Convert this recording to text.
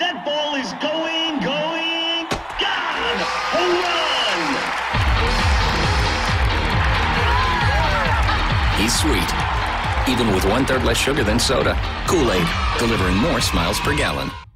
That ball is going, gone! Home run! He's sweet, even with 1/3 less sugar than soda. Kool-Aid, delivering more smiles per gallon.